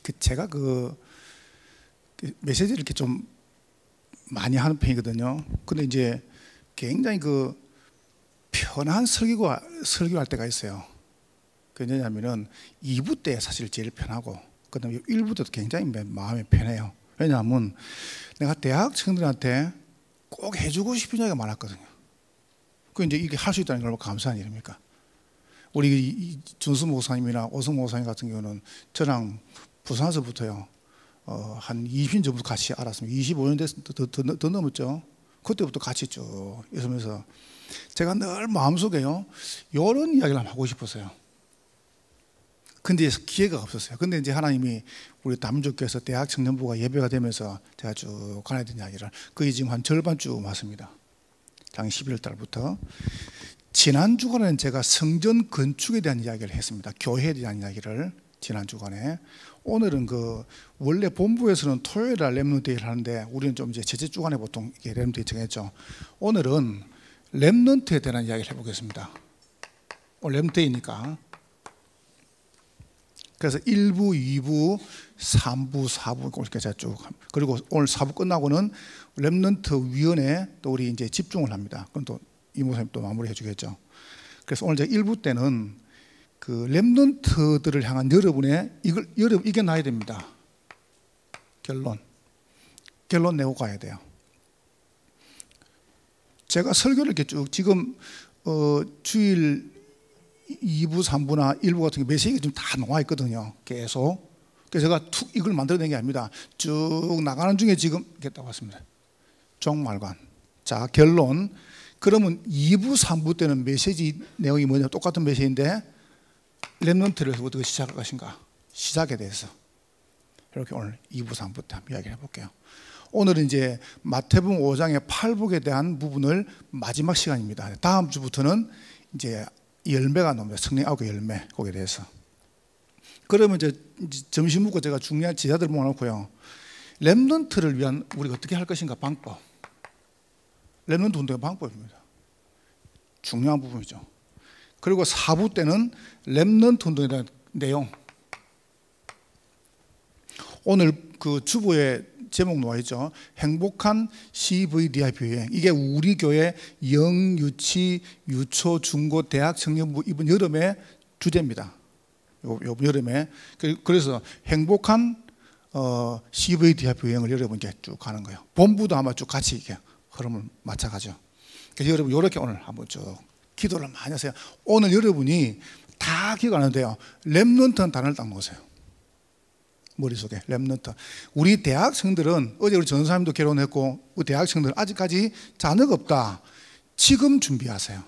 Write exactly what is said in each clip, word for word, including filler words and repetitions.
제가 그 메시지를 이렇게 좀 많이 하는 편이거든요. 근데 이제 굉장히 그 편한 설교가 설교할 때가 있어요. 왜냐하면은 이 부 때 사실 제일 편하고, 그다음에 일 부 때도 굉장히 마음이 편해요. 왜냐하면 내가 대학 친구들한테 꼭 해주고 싶은 이야기가 많았거든요. 그 이제 이게 할 수 있다는 게 얼마나 감사한 일입니까? 우리 준수 목사님이나 오성 목사님 같은 경우는 저랑 부산에서부터요, 어, 한 이십 년 전부터 같이 알았습니다. 이십오 년 됐, 더, 더, 더, 더 넘었죠. 그때부터 같이 쭉 있으면서 제가 늘 마음속에요, 이런 이야기를 하고 싶었어요. 근데 기회가 없었어요. 근데 이제 하나님이 우리 다민족교회에서 대학 청년부가 예배가 되면서 제가 쭉 가야 되는 이야기를, 거의 지금 한 절반쯤 왔습니다. 작년 십일월 달부터. 지난 주간에는 제가 성전 건축에 대한 이야기를 했습니다. 교회에 대한 이야기를 지난 주간에. 오늘은 그 원래 본부에서는 토요일 날 렘넌트데이를 하는데 우리는 좀 이제 제째 주간에 보통 렘넌트데이 정했죠. 오늘은 렘넌트에 대한 이야기를 해보겠습니다. 오늘 렘넌트데이니까. 그래서 일 부, 이 부, 삼 부, 사 부 이렇게 제가 쭉, 그리고 오늘 사 부 끝나고는 렘넌트 위원회 또 우리 이제 집중을 합니다. 그럼 또 이 목사님 또 마무리해 주겠죠. 그래서 오늘 제가 일 부 때는 그 렘넌트들을 향한 여러분의 이걸 여러분 이겨놔야 됩니다. 결론, 결론 내고 가야 돼요. 제가 설교를 이렇게 쭉 지금 어, 주일 이 부, 삼 부나 일 부 같은 게 메시지가 좀 다 나와 있거든요. 계속. 그래서 제가 툭 이걸 만들어낸 게 아닙니다. 쭉 나가는 중에 지금 이렇게 딱 왔습니다. 종말관. 자, 결론. 그러면 이 부, 삼 부 때는 메시지 내용이 뭐냐? 똑같은 메시지인데 렘넌트를 어떻게 시작할 것인가? 시작에 대해서 이렇게 오늘 이 부, 삼 부 때 한번 이야기를 해볼게요. 오늘은 이제 마태복음 오 장의 팔복에 대한 부분을 마지막 시간입니다. 다음 주부터는 이제 열매가 나옵니다. 성령 아홉의 열매, 거기에 대해서. 그러면 이제 점심 먹고 제가 중요한 지자들 모아놓고요, 렘넌트를 위한 우리가 어떻게 할 것인가 방법. 렘넌트 운동의 방법입니다. 중요한 부분이죠. 그리고 사 부 때는 렘넌트 운동에 대한 내용. 오늘 그 주보에 제목 나와 있죠. 행복한 씨브이디아이피 여행. 이게 우리 교회 영, 유치, 유초, 중고, 대학 청년부 이번 여름의 주제입니다. 요, 요 여름에. 그래서 행복한 어, 씨브이디아이피 여행을 여러분께 쭉 가는 거예요. 본부도 아마 쭉 같이 이렇게 흐름을 맞춰가죠. 그래서 여러분 이렇게 오늘 한번 쭉 기도를 많이 하세요. 오늘 여러분이 다 기억 안 해도 돼요. 렘넌트는 단어를 딱 놓으세요. 머릿속에 렘넌트. 우리 대학생들은 어제 우리 전사님도 결혼했고 우리 대학생들은 아직까지 자녀가 없다. 지금 준비하세요.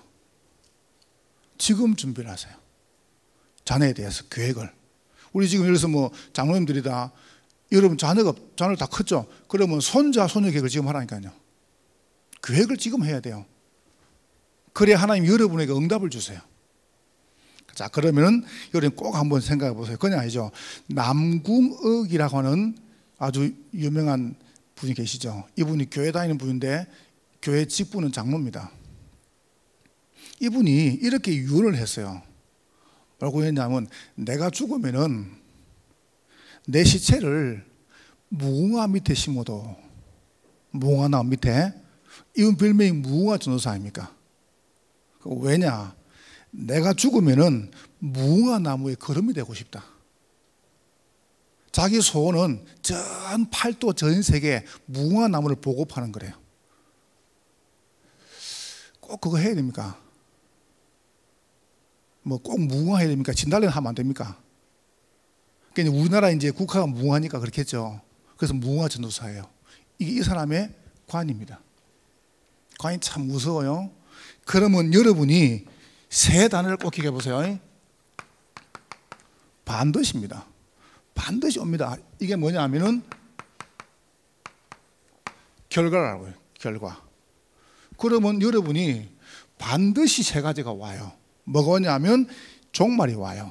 지금 준비를 하세요. 자녀에 대해서 계획을. 우리 지금 예를 들어서 뭐 장로님들이다. 여러분 자녀가 자녀를 다 컸죠. 그러면 손자 손녀 계획을 지금 하라니까요. 계획을 지금 해야 돼요. 그래야 하나님 여러분에게 응답을 주세요. 자, 그러면은 여러분 꼭 한번 생각해 보세요. 그냥 아니죠. 남궁억이라고 하는 아주 유명한 분이 계시죠. 이분이 교회 다니는 분인데 교회 직분은 장로입니다. 이분이 이렇게 유언을 했어요. 뭐라고 했냐면, 내가 죽으면은 내 시체를 무궁화 밑에 심어도, 무궁화 나무 밑에. 이분 별명이 무궁화 전도사 아닙니까? 왜냐? 내가 죽으면은 무궁화 나무의 거름이 되고 싶다. 자기 소원은 전 팔도 전 세계에 무궁화 나무를 보급하는 거래요. 꼭 그거 해야 됩니까? 뭐 꼭 무궁화 해야 됩니까? 진달래 하면 안 됩니까? 그러니까 우리나라 이제 국화가 무궁화니까 그렇겠죠. 그래서 무궁화 전도사예요. 이게 이 사람의 관입니다. 관이 참 무서워요. 그러면 여러분이 세 단어를 꼭 기억해 보세요. 반드시입니다. 반드시 옵니다. 이게 뭐냐 하면은 결과라고요. 결과. 그러면 여러분이 반드시 세 가지가 와요. 뭐가 오냐면 종말이 와요.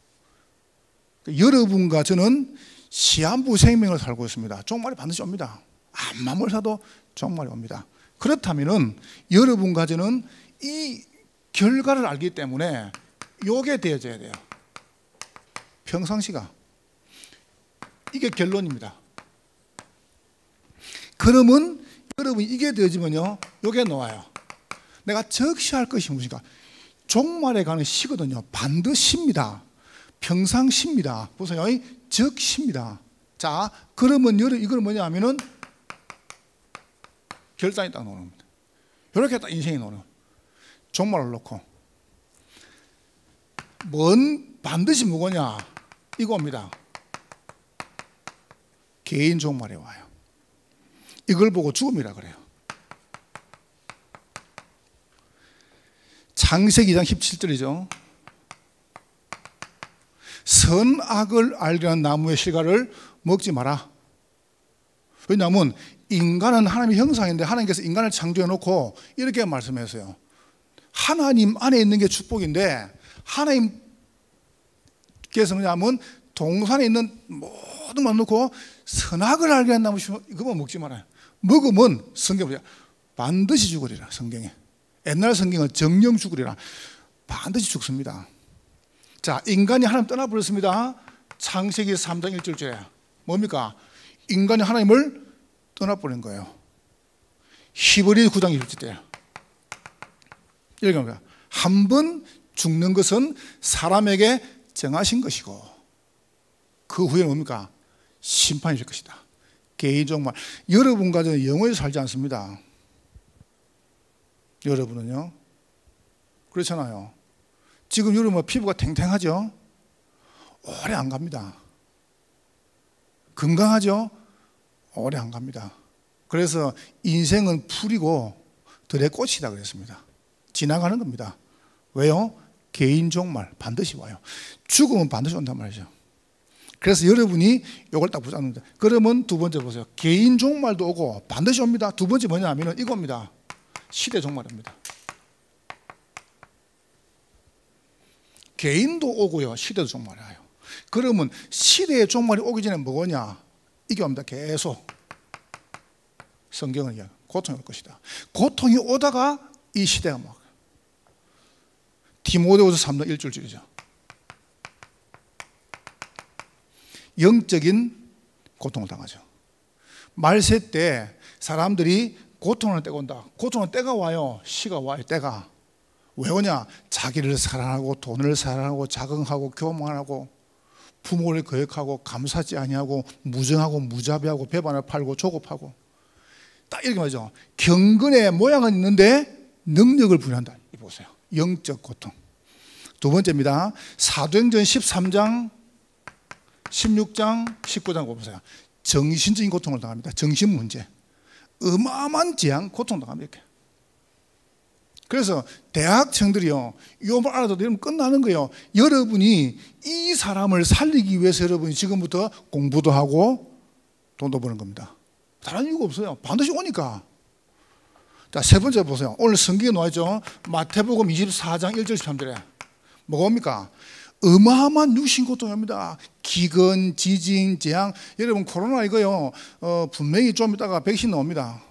여러분과 저는 시한부 생명을 살고 있습니다. 종말이 반드시 옵니다. 암만 뭘 사도 종말이 옵니다. 그렇다면은 여러분과 저는 이 결과를 알기 때문에 요게 되어져야 돼요. 평상시가 이게 결론입니다. 그러면 여러분 이게 되어지면요, 이게 나와요. 내가 적시할 것이 무엇인가? 종말에 가는 시거든요. 반드시입니다. 평상시입니다. 보세요. 적시입니다. 자, 그러면 여러분 이걸 뭐냐 하면은 결단이 딱 나오는 겁니다. 이렇게 딱 인생이 나오는 겁니다. 종말을 놓고 뭔 반드시 뭐냐 이겁니다. 개인 종말에 와요. 이걸 보고 죽음이라 그래요. 창세기 이 장 십칠 절이죠. 선악을 알려는 나무의 실과를 먹지 마라. 왜냐하면 인간은 하나님의 형상인데 하나님께서 인간을 창조해 놓고 이렇게 말씀했어요. 하나님 안에 있는 게 축복인데 하나님께서 뭐냐면 동산에 있는 모든 걸 놓고 선악을 알게 한 나무 그거 먹지 말아요. 먹으면 성경에 반드시 죽으리라. 성경에 옛날 성경은 정령 죽으리라. 반드시 죽습니다. 자, 인간이 하나님 떠나버렸습니다. 창세기 삼 장 일 절째 뭡니까? 인간이 하나님을 떠나버린 거예요. 히브리 구 장 일 절째 이렇게 합니다. 한 번 죽는 것은 사람에게 정하신 것이고 그 후에는 뭡니까? 심판이 될 것이다. 개인 종말. 여러분과 저는 영원히 살지 않습니다. 여러분은요? 그렇잖아요. 지금 여러분 피부가 탱탱하죠? 오래 안 갑니다. 건강하죠? 오래 안 갑니다. 그래서 인생은 풀이고 들의 꽃이다 그랬습니다. 지나가는 겁니다. 왜요? 개인 종말 반드시 와요. 죽음은 반드시 온단 말이죠. 그래서 여러분이 이걸 딱 붙잡는다. 그러면 두 번째 보세요. 개인 종말도 오고 반드시 옵니다. 두 번째 뭐냐 하면 이겁니다. 시대 종말입니다. 개인도 오고요, 시대도 종말이 와요. 그러면 시대의 종말이 오기 전에 뭐냐? 이게 옵니다. 계속 성경은 고통이 올 것이다. 고통이 오다가 이 시대가 막 디모데후서 삼 장 일 절이죠. 영적인 고통을 당하죠. 말세 때 사람들이 고통을 때가 온다. 고통은 때가 와요. 시가 와요. 때가. 왜 오냐? 자기를 사랑하고 돈을 사랑하고 자긍하고 교만하고 부모를 거역하고 감사하지 아니하고 무정하고 무자비하고 배반을 팔고 조급하고 딱 이렇게 말이죠. 경건의 모양은 있는데 능력을 부여한다. 이 보세요. 영적 고통. 두 번째입니다. 사도행전 십삼 장 십육 장 십구 장 보세요. 정신적인 고통을 당합니다. 정신 문제. 어마어마한 재앙 고통 당합니다. 이렇게. 그래서 대학생들이요, 이걸 알아도 여러분 끝나는 거예요. 여러분이 이 사람을 살리기 위해서 여러분이 지금부터 공부도 하고 돈도 버는 겁니다. 다른 이유가 없어요. 반드시 오니까. 자, 세 번째 보세요. 오늘 성경에 나와있죠. 마태복음 이십사 장 일 절 십삼 절에 뭐가 옵니까? 어마어마한 육신 고통입니다. 기근, 지진, 재앙. 여러분 코로나 이거요, 어, 분명히 좀 있다가 백신 나옵니다.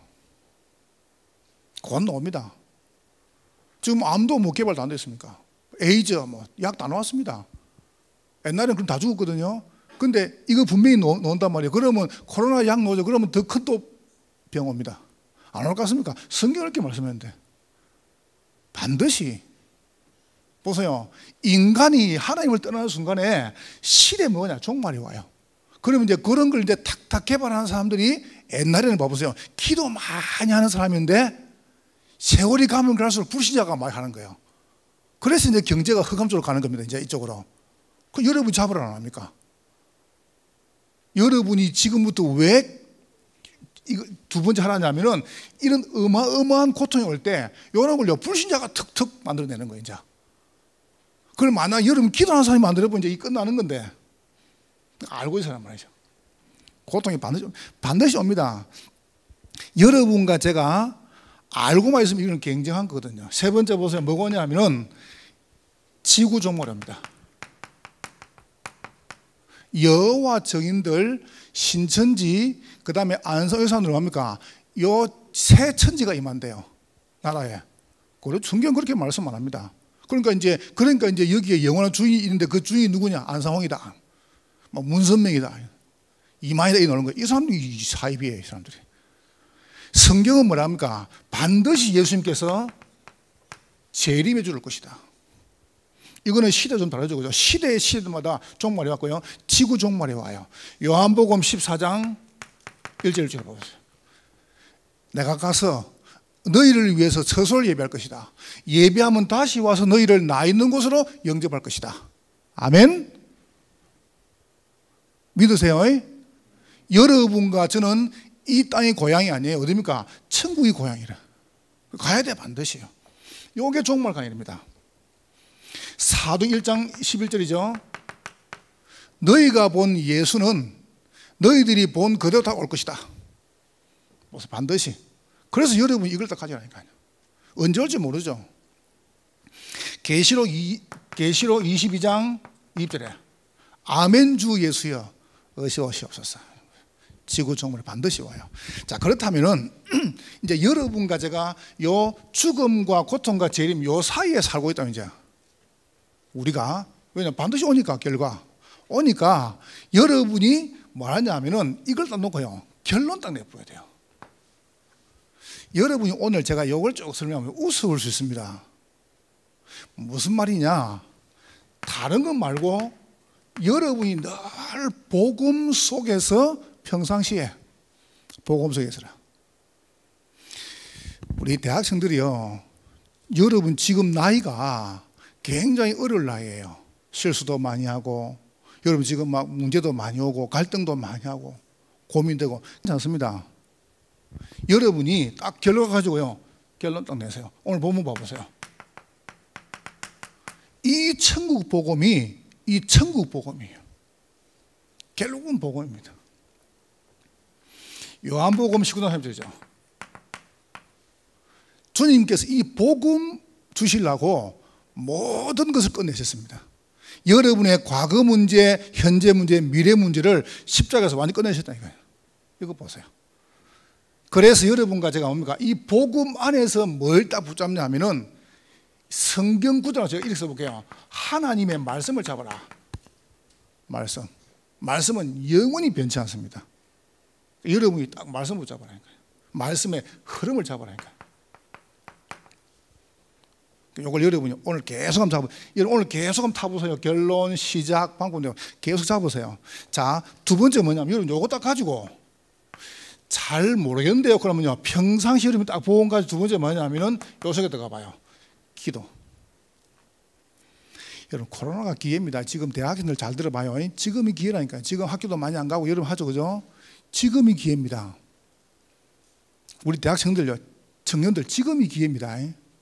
곧 나옵니다. 지금 암도 뭐 개발도 안 됐습니까? 에이즈 뭐 약 다 나왔습니다. 옛날에는 그럼 다 죽었거든요. 근데 이거 분명히 나온단 말이에요. 그러면 코로나 약 나오죠. 그러면 더 큰 또 병 옵니다. 안 올 것 같습니까? 성경 이렇게 말씀했는데 반드시 보세요. 인간이 하나님을 떠나는 순간에 시대 뭐냐? 종말이 와요. 그러면 이제 그런 걸 이제 탁탁 개발하는 사람들이 옛날에는 봐보세요. 기도 많이 하는 사람인데 세월이 가면 갈수록 불신자가 많이 하는 거예요. 그래서 이제 경제가 흑암적으로 가는 겁니다. 이제 이쪽으로. 그 여러분이 잡으라 안 합니까? 여러분이 지금부터 왜 이거 두 번째 하라냐면은 이런 어마어마한 고통이 올 때 이런 걸요 불신자가 툭툭 만들어내는 거예요. 이제. 그럼 만약 여러분 기도하는 사람이 만들어보면 이제 이 끝나는 건데 알고 있어란 말이죠. 고통이 반드시 반드시 옵니다. 여러분과 제가 알고만 있으면 이건 굉장한 거거든요. 세 번째 보세요. 뭐냐 하면은 지구 종말입니다. 여호와 정인들 신천지 그다음에 안성의산으로 갑니까? 요 세 천지가 임한대요. 나라에. 그래 성경 그렇게 말씀 안 합니다. 그러니까 이제 그러니까 이제 여기에 영원한 주인이 있는데 그 주인이 누구냐? 안상홍이다. 뭐 문선명이다. 이만이다 이 노는 거예요. 이 사람들이 사입이에요. 이 사람들이. 성경은 뭐랍니까? 반드시 예수님께서 재림해 줄 것이다. 이거는 시대 좀 다르죠. 그죠? 시대의 시대마다 종말이 왔고요. 지구 종말이 와요. 요한복음 십사 장 일 절 보세요. 내가 가서 너희를 위해서 처소를 예배할 것이다. 예배하면 다시 와서 너희를 나 있는 곳으로 영접할 것이다. 아멘. 믿으세요? 여러분과 저는 이 땅의 고향이 아니에요. 어디입니까? 천국의 고향이라. 가야 돼 반드시요. 요게 종말 강의입니다. 사도행 일 장 십일 절이죠. 너희가 본 예수는 너희들이 본 그대로 다 올 것이다. 무슨 반드시. 그래서 여러분이 이걸 다 가져가니까요. 언제 올지 모르죠. 계시록 계시록 이십이 장 이 절에 아멘 주 예수여 어서 오시옵소서. 지구 종말이 반드시 와요. 자, 그렇다면은 이제 여러분과 제가 요 죽음과 고통과 재림 요 사이에 살고 있다면 이제 우리가 왜냐면 반드시 오니까 결과 오니까 여러분이 뭐 하냐면은 이걸 딱 놓고요 결론 딱 내보야 돼요. 여러분이 오늘 제가 이걸 쭉 설명하면 우스울 수 있습니다. 무슨 말이냐? 다른 것 말고 여러분이 늘 복음 속에서 평상시에 복음 속에서라. 우리 대학생들이요, 여러분 지금 나이가 굉장히 어릴 나이에요. 실수도 많이 하고 여러분 지금 막 문제도 많이 오고 갈등도 많이 하고 고민되고 괜찮습니다. 여러분이 딱 결과 가지고요 결론 딱 내세요. 오늘 본문 봐보세요. 이 천국 복음이 이 천국 복음이에요. 결국은 복음입니다. 요한복음 십구 장 삼 절이죠. 주님께서 이 복음 주시려고 모든 것을 끝내셨습니다. 여러분의 과거 문제, 현재 문제, 미래 문제를 십자가에서 완전히 끝내셨다니까요. 이거 보세요. 그래서 여러분과 제가 뭡니까? 이 복음 안에서 뭘 딱 붙잡냐 하면은 성경 구절로 제가 이렇게 써볼게요. 하나님의 말씀을 잡아라. 말씀. 말씀은 영원히 변치 않습니다. 여러분이 딱 말씀을 잡아라니까요. 말씀의 흐름을 잡아라니까요. 이걸 여러분이 오늘 계속 한번 잡으세요. 여러분 오늘 계속 한번 타보세요. 결론, 시작, 방법 계속 잡으세요. 자, 두 번째 뭐냐면 여러분 요거 딱 가지고 잘 모르겠는데요. 그러면요 평상시 여러분 딱 보험 가지고 두 번째 뭐냐면은 요 속에 들어가 봐요. 기도. 여러분 코로나가 기회입니다. 지금 대학생들 잘 들어봐요. 지금이 기회라니까요. 지금 학교도 많이 안 가고 여러분 하죠, 그죠? 지금이 기회입니다. 우리 대학생들요, 청년들 지금이 기회입니다.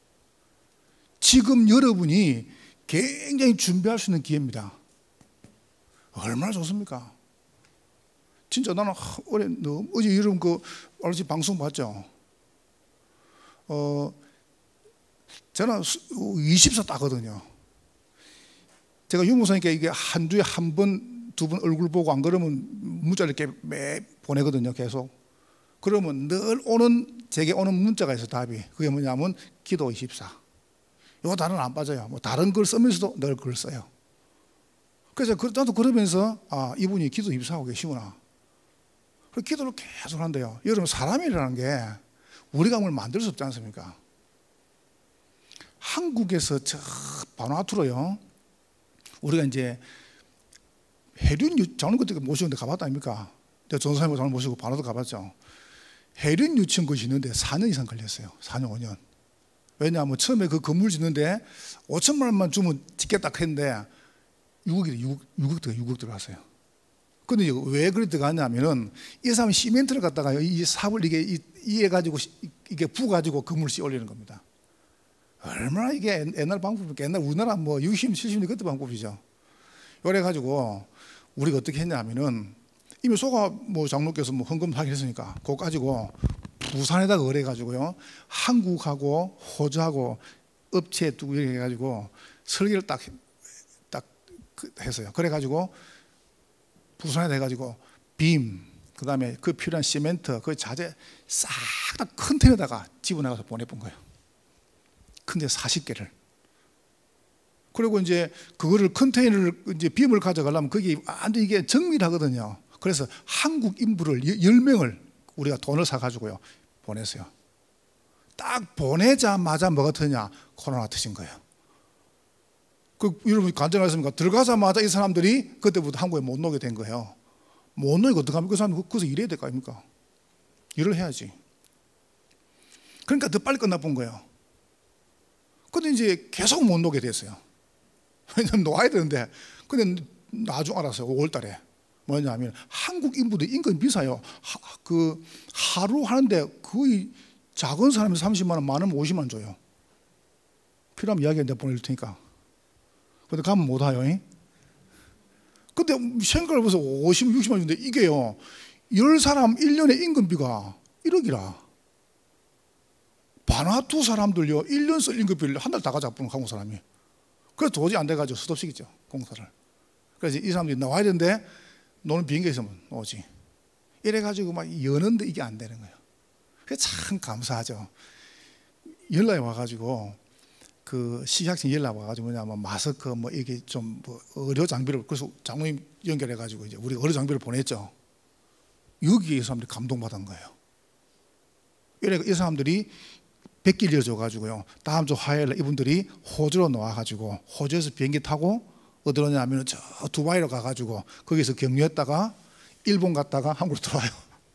지금 여러분이 굉장히 준비할 수 있는 기회입니다. 얼마나 좋습니까? 진짜 나는 어제 너무 어제 여러분 그 어제 방송 봤죠? 어 저는 이십사 따거든요. 제가 유무사니까 이게 한 주에 한 번, 두 번 얼굴 보고 안 그러면 문자를 이렇게 매 보내거든요, 계속. 그러면 늘 오는 제게 오는 문자가 있어 답이. 그게 뭐냐면 기도 이십사. 이거 다른 안 빠져요. 뭐 다른 글 쓰면서도 늘 글 써요. 그래서 나도 그러면서 아 이분이 기도 이십사하고 계시구나. 그 기도를 계속 한대요. 여러분 사람이라는 게 우리가 뭘 만들 수 없지 않습니까? 한국에서 저 바누아투로요. 우리가 이제 해륜 장로님 그때 모시고 가봤다 아닙니까? 내가 전사님 장로님 모시고 바누아투 가봤죠. 해륜 유치원 것이 있는데 사 년 이상 걸렸어요. 사 년 오 년. 왜냐하면 처음에 그 건물 짓는데 오천만 원만 주면 짓겠다 했는데 육억이 육억, 육억 들어 육억 들어갔어요. 근데 왜 그래 들어갔냐면은 이 사람이 시멘트를 갖다가 이 삽을 이게 이해 가지고 이게 부 가지고 건물을 씌 올리는 겁니다. 얼마나 이게 옛날 방법이니까 옛날 우리나라 뭐 육십, 칠십 년 그때 방법이죠. 그래 가지고 우리가 어떻게 했냐면은 이미 소가 뭐 장로께서 뭐 헌금 하겠으니까 그거 가지고 부산에다가 의뢰해 가지고요 한국하고 호주하고 업체 두고 이렇게 해가지고 설계를 딱 딱 했어요. 그래 가지고 부산에다 해가지고 빔, 그 다음에 그 필요한 시멘트, 그 자재 싹 다 컨테이너에다가 집어나가서 보내본 거예요. 근데 사십 개를. 그리고 이제 그거를 컨테이너를 이제 빔을 가져가려면 거기 완전 이게 정밀하거든요. 그래서 한국 인부를 열 명을 우리가 돈을 사가지고요 보냈어요. 딱 보내자마자 뭐가 터지냐? 코로나가 터진 거예요. 그 여러분 간증하셨습니까? 들어가자마자 이 사람들이 그때부터 한국에 못 오게 된 거예요. 못 오니까 어떡합니까? 그 사람 거기서 일해야 될 거 아닙니까? 일을 해야지. 그러니까 더 빨리 끝나본 거예요. 근데 이제 계속 못 오게 됐어요. 왜냐면 놓아야 되는데. 근데 나중 알았어요. 오월 달에. 뭐냐면 한국 인부들 인건이 비싸요. 하, 그 하루 하는데 거의 작은 사람이 삼십만 원, 많으면 오십만 원 줘요. 필요하면 이야기해 내가 보내줄 테니까. 근데 가면 못 와요. 근데 생각을 해보세요. 오십, 육십만 원 주는데 이게요. 열 사람 일 년에 인건비가 일억이라. 바나투 사람들요. 일 년 쓸 인건비를 한 달 다 가져가는 한국 사람이. 그래서 도저히 안 돼가지고 스톱시키죠. 공사를. 그래서 이 사람들이 나와야 되는데 너는 비행기에 있으면 오지. 이래가지고 막 여는데 이게 안 되는 거예요. 그게 참 감사하죠. 연락이 와가지고 그 시작생 연락 와가지고 뭐냐면 마스크 뭐 이게 좀 뭐 의료 장비를 그래서 장모님 연결해가지고 이제 우리 의료 장비를 보냈죠. 여기에 이 사람들이 감동받은 거예요. 이래 이 사람들이 백길 이어져가지고요. 다음 주 화요일에 이분들이 호주로 나와가지고 호주에서 비행기 타고 어디로 냐면 저 두바이로 가가지고 거기서 격리했다가 일본 갔다가 한국으로 들어와요.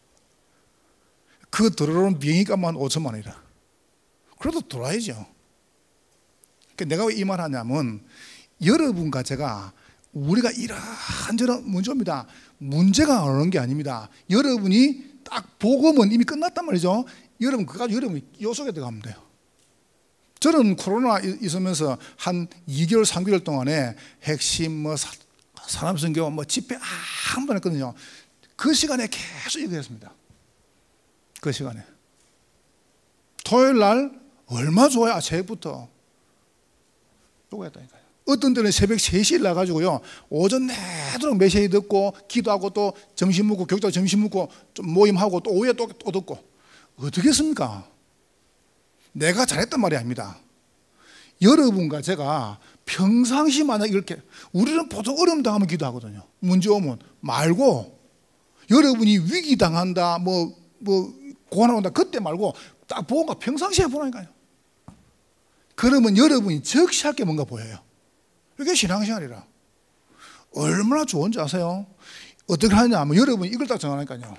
그 들어오는 비행기 값만 오천만 원이라. 그래도 들어와야죠. 내가 왜 이 말 하냐면 여러분과 제가 우리가 이런저런 문제입니다. 문제가 오는 게 아닙니다. 여러분이 딱 복음은 이미 끝났단 말이죠. 여러분 그거 가지고 여러분이 요 속에 들어가면 돼요. 저는 코로나 있으면서 한 이 개월, 삼 개월 동안에 핵심 뭐 사람 선교 뭐 집회 아무도 안 했거든요. 그 시간에 계속 이거 했습니다. 그 시간에 토요일 날 얼마 좋아요. 새벽부터 요거 했다니까요. 어떤 때는 새벽 세 시에 나가지고요 오전 내도록 메시지 듣고 기도하고 또 점심 먹고 교육자 점심 먹고 좀 모임하고 또 오후에 또, 또 듣고 어떻게 했습니까? 내가 잘했단 말이 아닙니다. 여러분과 제가 평상시 만약 이렇게 우리는 보통 어려움 당하면 기도하거든요. 문제 오면 말고 여러분이 위기 당한다 뭐, 뭐 고난 온다 그때 말고 딱 보고 평상시에 보라니까요. 그러면 여러분이 적시할 게 뭔가 보여요. 이게 신앙생활이라. 얼마나 좋은지 아세요? 어떻게 하냐 하면 여러분이 이걸 딱 정하니까요.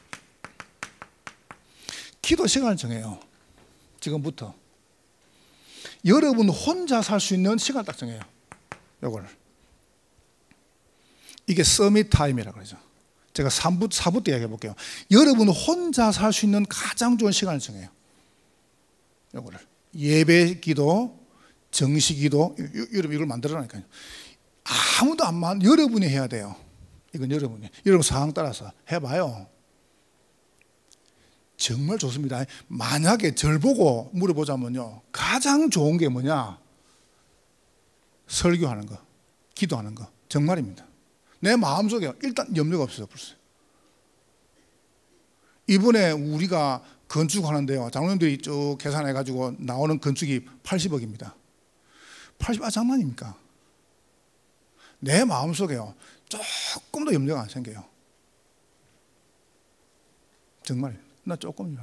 기도 시간을 정해요. 지금부터. 여러분 혼자 살 수 있는 시간을 딱 정해요. 요거를. 이게 서밋 타임이라고 그러죠. 제가 삼 부, 사 부 때 이야기해 볼게요. 여러분 혼자 살 수 있는 가장 좋은 시간을 정해요. 요거를. 예배 기도, 정식 기도, 여러분 이걸 만들어라니까요. 아무도 안 만, 여러분이 해야 돼요. 이건 여러분이. 여러분 상황 따라서 해봐요. 정말 좋습니다. 만약에 절 보고 물어보자면요. 가장 좋은 게 뭐냐? 설교하는 거, 기도하는 거. 정말입니다. 내 마음속에 일단 염려가 없어요. 벌써. 이번에 우리가 건축하는데요. 장로님들이 쭉 계산해가지고 나오는 건축이 팔십억입니다. 팔십, 아, 장난입니까? 내 마음속에요. 조금 더 염려가 안 생겨요. 정말. 나 조금이라도.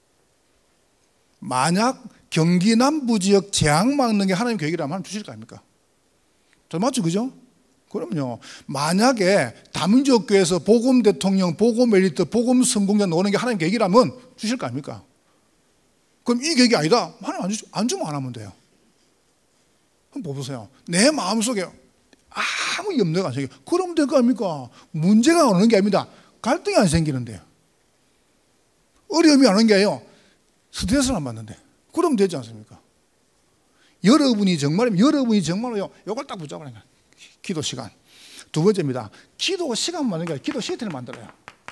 만약 경기 남부 지역 재앙 막는 게 하나님 계획이라면 하나님 주실 거 아닙니까? 저 맞죠, 그죠? 그럼요. 만약에 다민족교회에서 복음 대통령, 복음 엘리트, 복음 성공자 나오는 게 하나님 계획이라면 주실 거 아닙니까? 그럼 이 계획이 아니다. 하나님 안, 주, 안 주면 안 하면 돼요. 한번 보세요. 내 마음속에 아무 염려가 안 생겨요. 그럼 될 거 아닙니까? 문제가 오는 게 아닙니다. 갈등이 안 생기는데요. 어려움이 안 오는 게 아니에요. 스트레스를 안 받는데. 그러면 되지 않습니까? 여러분이 정말이면 여러분이 정말로요. 이걸 딱 붙잡아야 돼요. 기도 시간. 두 번째입니다. 기도 시간 만드는 게 아니라 기도 시스템을 만들어요.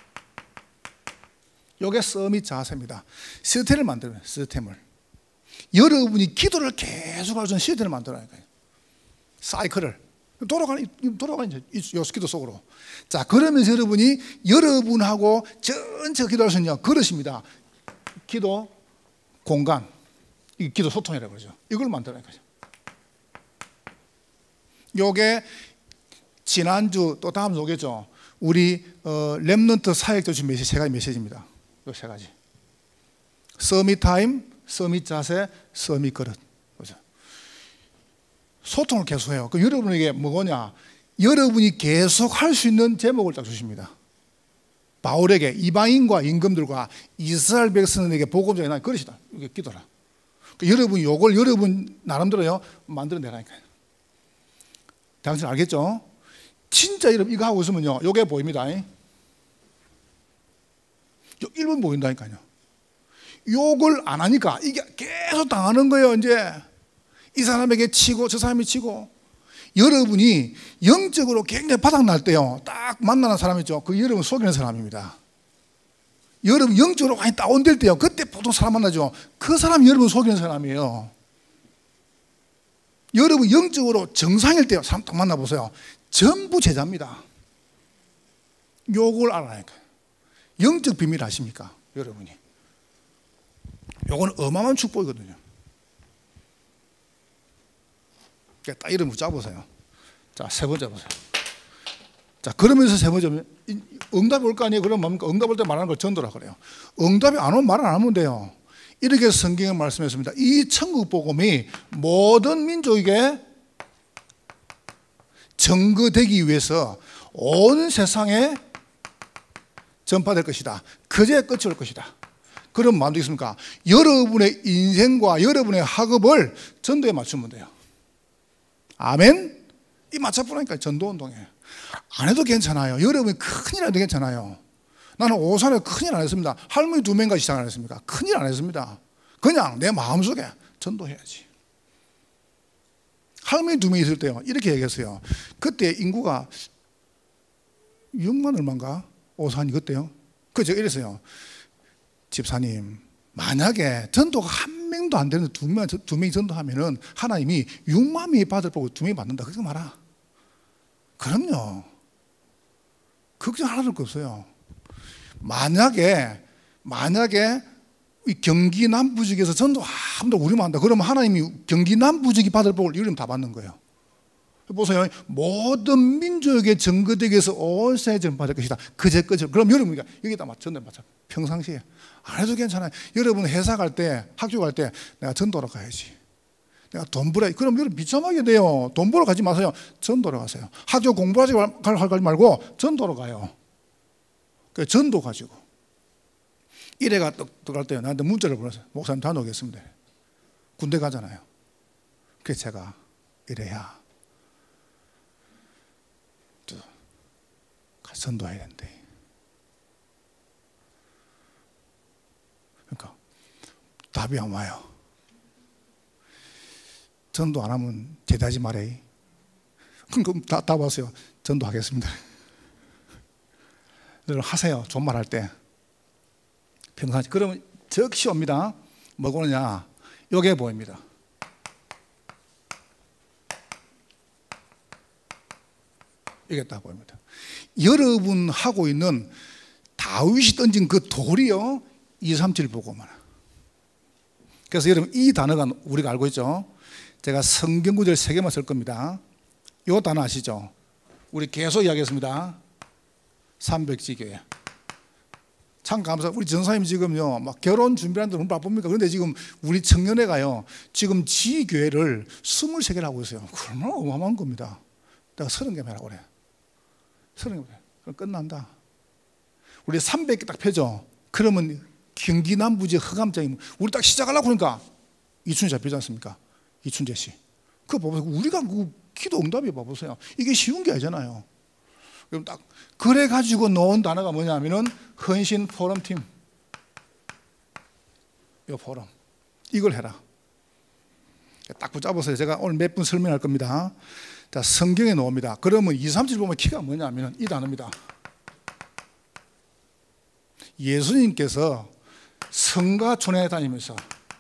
이게 서밋 자세입니다. 시스템을 만들어요. 시스템을. 여러분이 기도를 계속 할 수 있는 시스템을 만들어야 돼요. 사이클을. 돌아가는, 돌아가는 이 기도 속으로. 자, 그러면서 여러분이 여러분하고 전체 기도할 수 있는 그릇입니다. 기도 공간. 이 기도 소통이라고 그러죠. 이걸 만들어야 되죠. 요게 지난주 또 다음 주 오겠죠. 우리 어, 렘넌트 사역자 주 메시지 세 가지 메시지입니다. 이 세 가지. 서밋 타임, 서밋 자세, 서밋 그릇. 그죠? 소통을 계속해요. 그 여러분에게 뭐냐? 여러분이 계속 할 수 있는 제목을 딱 주십니다. 바울에게 이방인과 임금들과 이스라엘 백성에게 복음적인 난 그릇이다. 이게 기도라. 그러니까 여러분이 요걸 여러분 나름대로요 만들어내라니까요. 당신 알겠죠? 진짜 여러분 이거 하고 있으면요 요게 보입니다. 요 일 분 보인다니까요. 욕을 안 하니까 이게 계속 당하는 거예요. 이제 이 사람에게 치고 저 사람이 치고. 여러분이 영적으로 굉장히 바닥날 때요 딱 만나는 사람 있죠. 그 여러분 속이는 사람입니다. 여러분 영적으로 많이 다운될 때요 그때 보통 사람 만나죠. 그 사람이 여러분 속이는 사람이에요. 여러분 영적으로 정상일 때요 사람 딱 만나보세요. 전부 제자입니다. 요걸 알아야니까요. 영적 비밀 아십니까? 여러분이 요건 어마어마한 축복이거든요. 딱 이름 붙잡으세요. 자, 세 번째 보세요. 자, 그러면서 세 번째 응답이 올 거 아니에요? 그럼 뭡니까? 응답 올 때 말하는 걸 전도라 그래요. 응답이 안 오면 말 안 하면 돼요. 이렇게 성경에 말씀했습니다. 이 천국 복음이 모든 민족에게 증거되기 위해서 온 세상에 전파될 것이다. 그제 끝이 올 것이다. 그럼 뭐 되겠습니까? 여러분의 인생과 여러분의 학업을 전도에 맞추면 돼요. 아멘? 이 맞춰보라니까 전도운동에 안 해도 괜찮아요. 여러분이 큰일 안 해도 괜찮아요. 나는 오산에 큰일 안 했습니다. 할머니 두 명과 시작 안 했습니까? 큰일 안 했습니다. 그냥 내 마음속에 전도해야지. 할머니 두 명 있을 때요 이렇게 얘기했어요. 그때 인구가 육만 얼마인가? 오산이 그때요. 그래서 제가 이랬어요. 집사님 만약에 전도가 한 명도 안 되는데 두 명, 두 명이 전도하면은 하나님이 육만 명이 받을 보고 두 명이 받는다. 그러지 마라. 그럼요. 걱정 하나도 없어요. 만약에, 만약에 이 경기 남부 지역에서 전도 아무도 우리만 한다. 그러면 하나님이 경기 남부 지역이 받을 복을 이름 다 받는 거예요. 보세요. 모든 민족에게 증거되기 위해서 온 세상에 전파될 것이다. 그제 끝이. 그럼 여러분이 여기다 전도에 맞춰. 평상시에. 안 해도 괜찮아요. 여러분 회사 갈 때, 학교 갈 때 내가 전도로 가야지. 내가 돈 벌어야지. 그럼 여러분 비참하게 돼요. 돈 벌어 가지 마세요. 전도로 가세요. 학교 공부하지 말고 전도로 가요. 그 전도 가지고. 이래가 떡떡할 때 나한테 문자를 보냈어요. 목사님 다녀오겠습니다. 군대 가잖아요. 그래서 제가 이래야 또 가서 전도해야 된대. 그러니까 답이 안 와요. 전도 안 하면 제대하지 말아요. 그럼 다, 다 왔어요. 전도하겠습니다. 여러분 하세요. 존말할 때. 평상시. 그러면 적시 옵니다. 뭐가 오느냐. 요게 보입니다. 이게 딱 보입니다. 여러분 하고 있는 다윗이 던진 그 돌이요. 이삼칠 보고만. 그래서 여러분 이 단어가 우리가 알고 있죠. 제가 성경 구절 세 개만 쓸 겁니다. 이 단어 아시죠? 우리 계속 이야기했습니다. 삼백지교회. 참 감사. 우리 전사님 지금요, 막 결혼 준비하는데 너무 바쁩니까? 그런데 지금 우리 청년회가요, 지금 지교회를 스물세 개를 하고 있어요. 얼마나 어마어마한 겁니다. 내가 서른 개만 하라고 그래. 서른 개. 그럼 끝난다. 우리 삼백 개 딱 펴죠. 그러면 경기 남부지 허감장이 우리 딱 시작하려고 그러니까 이춘재 잡히지 않습니까? 이춘재 씨. 그거 봐보세요. 우리가 그 기도 응답이 봐보세요. 이게 쉬운 게 아니잖아요. 그럼 딱 그래 가지고 놓은 단어가 뭐냐면은 헌신 포럼 팀. 이 포럼. 이걸 해라. 딱 붙잡으세요. 제가 오늘 몇 분 설명할 겁니다. 자, 성경에 나옵니다. 그러면 이삼칠 보면 키가 뭐냐면은 이 단어입니다. 예수님께서 성가촌에 다니면서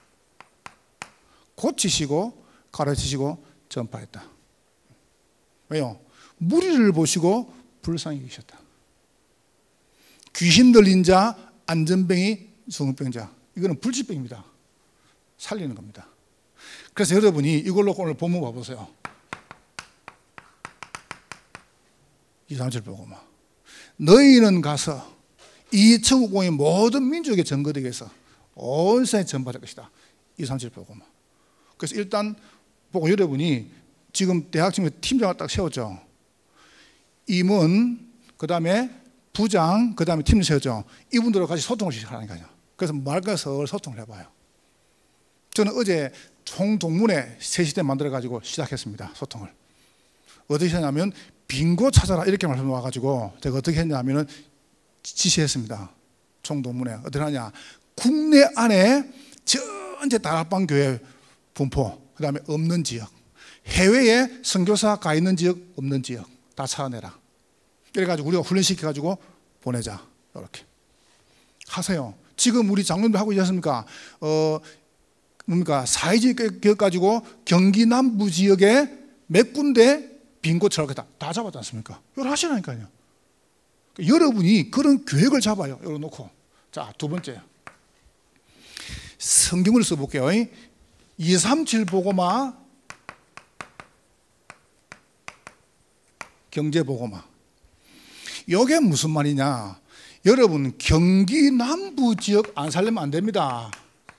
고치시고 가르치시고 전파했다. 왜요? 무리를 보시고 불쌍히 계셨다. 귀신 들린 자, 안전병이, 중풍병자. 이거는 불치병입니다. 살리는 겁니다. 그래서 여러분이 이걸로 오늘 본문 봐보세요. 이삼칠 보고 막 너희는 가서 이 천국공이 모든 민족에 전거되게 해서 온 세상에 전파될 것이다. 이삼칠 보고만. 그래서 일단 보고 여러분이 지금 대학팀에 팀장을 딱 세웠죠. 임원, 그 다음에 부장, 그 다음에 팀을 세웠죠. 이분들과 같이 소통을 시작하니까요. 그래서 말가서 소통을 해봐요. 저는 어제 총동문회 세 시대 만들어가지고 시작했습니다. 소통을. 어떻게 했냐면 빙고 찾아라 이렇게 말씀 와가지고 제가 어떻게 했냐면은 지시했습니다. 총동문회. 어떻게 하냐. 국내 안에 전체 다락방 교회 분포, 그 다음에 없는 지역, 해외에 선교사 가 있는 지역, 없는 지역 다 찾아내라. 이래가지고 우리가 훈련시켜가지고 보내자. 이렇게 하세요. 지금 우리 장로님들 하고 있지 않습니까? 어, 뭡니까? 사회적 기업 가지고 경기 남부 지역에 몇 군데 빙고 철학다 다 잡았지 않습니까? 이걸 하시라니까요. 여러분이 그런 계획을 잡아요. 열어놓고. 자, 두 번째. 성경을 써볼게요. 이삼칠 보고마, 경제 보고마. 이게 무슨 말이냐? 여러분, 경기 남부 지역 안 살려면 안 됩니다.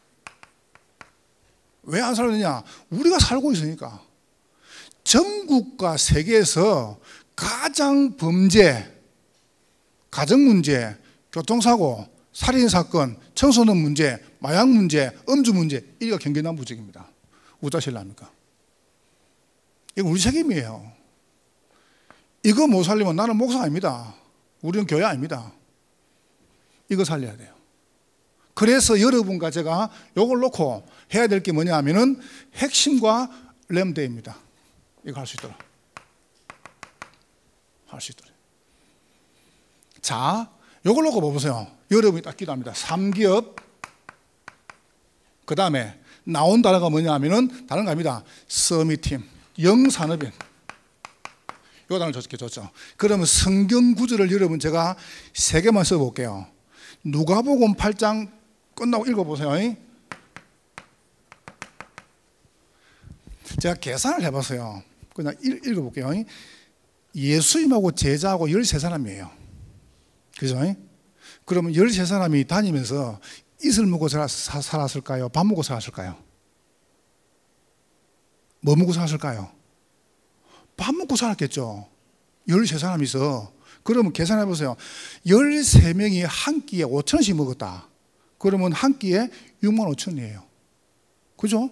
왜 안 살느냐? 우리가 살고 있으니까. 전국과 세계에서 가장 범죄, 가정문제, 교통사고, 살인사건, 청소년 문제, 마약 문제, 음주 문제, 이게 경기 남부 지역입니다. 우짜실랍니까? 이거 우리 책임이에요. 이거 못 살리면 나는 목사 아닙니다. 우리는 교회 아닙니다. 이거 살려야 돼요. 그래서 여러분과 제가 이걸 놓고 해야 될 게 뭐냐 하면은 핵심과 램데이입니다. 이거 할 수 있도록. 할 수 있도록. 자, 이걸 놓고 보세요. 여러분이 딱 기도합니다. 삼기업, 그 다음에 나온 단어가 뭐냐 하면은 다른 거 아닙니다. 서미팀, 영산업인. 이 단어를 좋게 줬죠. 그러면 성경 구절을 여러분 제가 세 개만 써볼게요. 누가복음 팔 장 끝나고 읽어보세요. 제가 계산을 해봤어요. 그냥 읽어볼게요. 예수님하고 제자하고 열세 사람이에요. 그죠? 그러면 열세 사람이 다니면서 이슬 먹고 살았을까요? 밥 먹고 살았을까요? 뭐 먹고 살았을까요? 밥 먹고 살았겠죠. 열세 사람이서. 그러면 계산해 보세요. 열세 명이 한 끼에 오천 원씩 먹었다. 그러면 한 끼에 육만 오천 원이에요. 그죠?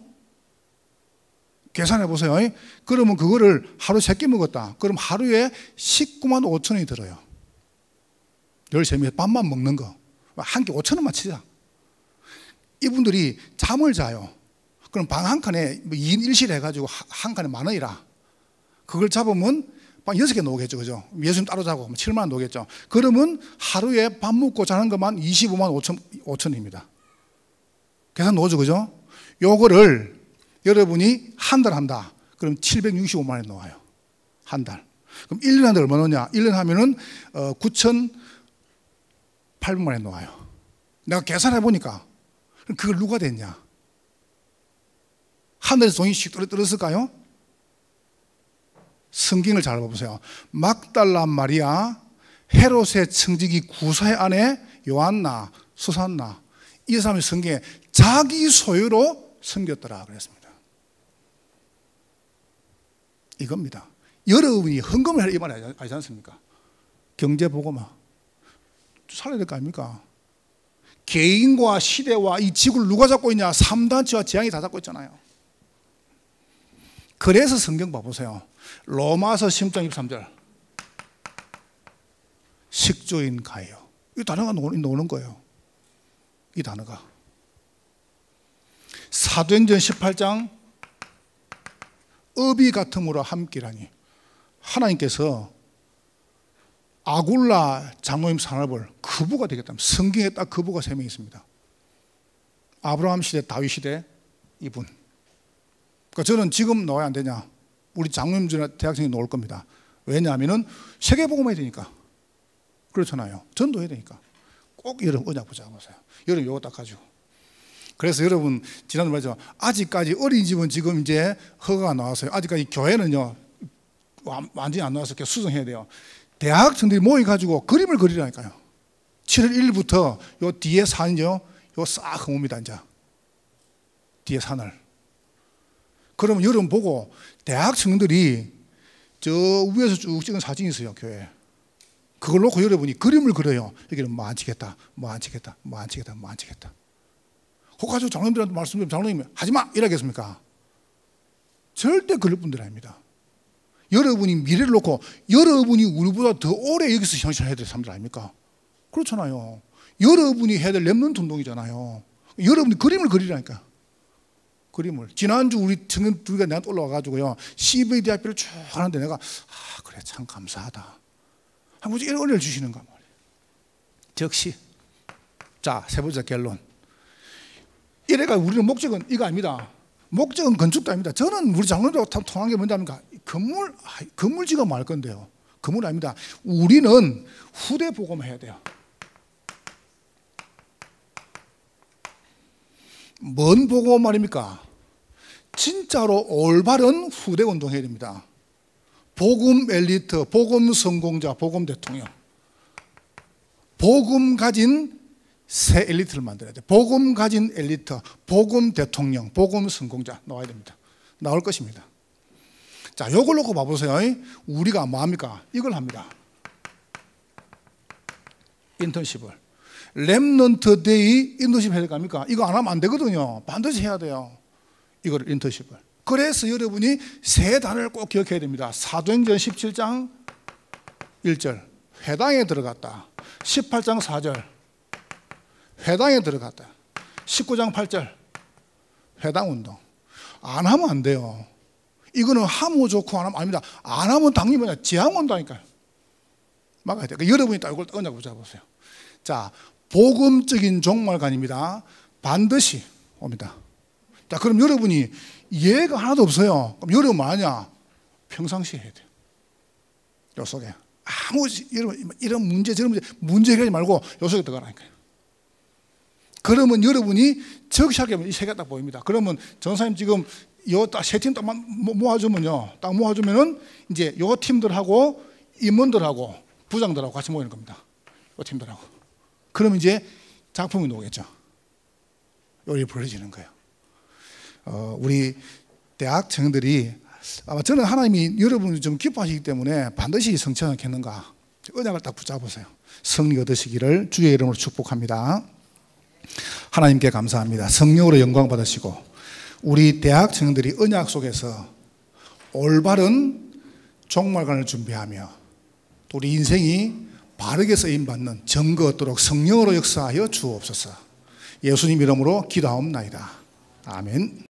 계산해 보세요. 그러면 그거를 하루 세 끼 먹었다. 그럼 하루에 십구만 오천 원이 들어요. 열세 명이 밥만 먹는 거. 한 끼 오천 원만 치자. 이분들이 잠을 자요. 그럼 방 한 칸에 이 인 일 실 해가지고 한 칸에 만 원이라. 그걸 잡으면 방 여섯 개 놓겠죠. 그죠? 예수님 따로 자고 칠만 원 놓겠죠. 그러면 하루에 밥 먹고 자는 것만 이십오만 오천 원입니다. 계산 놓죠. 그죠? 요거를 여러분이 한 달 한다. 그럼 칠백육십오만 원이 나와요. 한 달. 그럼 일 년 하는데 얼마 넣냐? 일 년 하면은 구천팔백만 원이 나와요. 내가 계산해 보니까 그걸 누가 됐냐? 하늘에서 돈이 씩 떨어졌을까요? 성경을 잘 봐보세요. 막달라 마리아, 헤롯의 청지기 구사의 아내 요한나, 수산나, 이 사람이 성경에 자기 소유로 섬겼더라 그랬습니다. 이겁니다. 여러분이 헌금을 해라 이 말 아니지 않습니까? 경제보고만 살아야 될 거 아닙니까? 개인과 시대와 이 지구를 누가 잡고 있냐? 삼단체와 재앙이 다 잡고 있잖아요. 그래서 성경 봐보세요. 로마서 십 장 이십삼 절. 식조인 가요. 이 단어가 나오는 거예요. 이 단어가. 사도행전 십팔 장 업이 같음으로 함께라니. 하나님께서 아굴라 장로님 산업을 거부가 되겠다면 성경에 딱 거부가 세 명 있습니다. 아브라함 시대, 다윗 시대 이분. 그러니까 저는 지금 나와야 안 되냐? 우리 장로님들이나 대학생이 나올 겁니다. 왜냐하면 세계복음 해야 되니까. 그렇잖아요. 전도해야 되니까. 꼭 여러분 언약 붙잡아보세요. 여러분 이거 딱 가지고. 그래서 여러분 지난번에 말했죠. 아직까지 어린이집은 지금 이제 허가가 나왔어요. 아직까지 교회는요 완전히 안 나와서 수정해야 돼요. 대학생들이 모여가지고 그림을 그리라니까요. 칠월 일일부터 요 뒤에 산이요, 요 싹 옵니다. 이제 뒤에 산을. 그러면 여러분 보고 대학생들이 저 위에서 쭉 찍은 사진이 있어요, 교회에. 그걸 놓고 여러분이 그림을 그려요. 여기는 뭐 안 치겠다, 뭐 안 치겠다, 뭐 안 치겠다, 뭐 안 치겠다. 그거 가지고 장로님들한테 말씀드리면 장로님이 하지 마! 이러겠습니까? 절대 그럴 분들 아닙니다. 여러분이 미래를 놓고 여러분이 우리보다 더 오래 여기서 형식을 해야 될 사람들 아닙니까? 그렇잖아요. 여러분이 해야 될 렘넌트 운동이잖아요. 여러분이 그림을 그리라니까. 그림을. 지난주 우리 청년 둘이가 내한테 올라와가지고요, 씨브이디아이피를 쭉 하는데 내가, 아, 그래, 참 감사하다. 한번 이런 은혜를 주시는가 말이에요. 즉시. 자, 세 번째 결론. 이래가 우리는 목적은 이거 아닙니다. 목적은 건축도 아닙니다. 저는 우리 장로님하고 통한 게 뭔지 건물, 건물지가 말 건데요. 건물 아닙니다. 우리는 후대 보고만 해야 돼요. 뭔 보고 말입니까? 진짜로 올바른 후대 운동해야 됩니다. 복음 엘리트, 복음 성공자, 복음 대통령. 복음 가진 새 엘리트를 만들어야 돼. 복음 가진 엘리트, 복음 대통령, 복음 성공자 나와야 됩니다. 나올 것입니다. 자, 요걸 놓고 봐보세요. 우리가 뭐 합니까? 이걸 합니다. 인턴십을. 렘넌트 데이 인턴십 해야 됩니까? 이거 안 하면 안 되거든요. 반드시 해야 돼요. 이걸 인턴십을. 그래서 여러분이 세 단어를 꼭 기억해야 됩니다. 사도행전 십칠 장 일 절 회당에 들어갔다. 십팔 장 사 절 회당에 들어갔다. 십구 장 팔 절 회당 운동. 안 하면 안 돼요. 이거는 하면 좋고 안 하면 아닙니다. 안 하면 당연히 뭐냐, 재앙 온다니까요. 막아야 돼요. 그러니까 여러분이 딱 이걸 언약 붙잡으세요. 자, 복음적인 종말관입니다. 반드시 옵니다. 자, 그럼 여러분이 이해가 하나도 없어요. 그럼 여러분 뭐 하냐? 평상시에 해야 돼요. 요 속에. 아무, 여러분, 이런 문제, 저런 문제, 문제 해결하지 말고 요 속에 들어가라니까요. 그러면 여러분이 적시하게 이 세 개가 딱 보입니다. 그러면 전사님 지금 요 딱 세 팀 딱 모아주면요. 딱 모아주면은 이제 요 팀들하고 임원들하고 부장들하고 같이 모이는 겁니다. 요 팀들하고. 그러면 이제 작품이 나오겠죠. 요리 벌어지는 거예요. 어, 우리 대학생들이 아마 저는 하나님이 여러분이 좀 기뻐하시기 때문에 반드시 성취하지 않겠는가. 언약을 딱 붙잡으세요. 승리 얻으시기를 주의 이름으로 축복합니다. 하나님께 감사합니다. 성령으로 영광 받으시고 우리 대학생들이 언약 속에서 올바른 종말관을 준비하며 또 우리 인생이 바르게 쓰임받는 증거 얻도록 성령으로 역사하여 주옵소서. 예수님 이름으로 기도하옵나이다. 아멘.